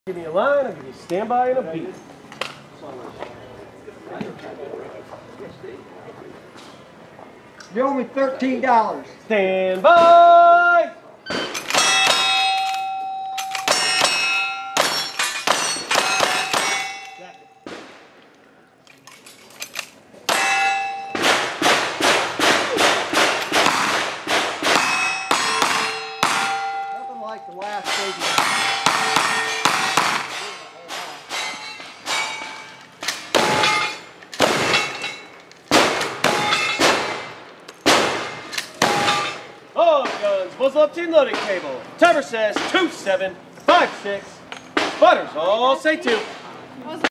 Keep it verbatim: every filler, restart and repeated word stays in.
Give me a line, I'll give you a standby and a beat. You owe me thirteen dollars. Stand by! Nothing like the last statement. All guns, muzzle up to your loading cable. Timer says two seven five six. Butters all say two.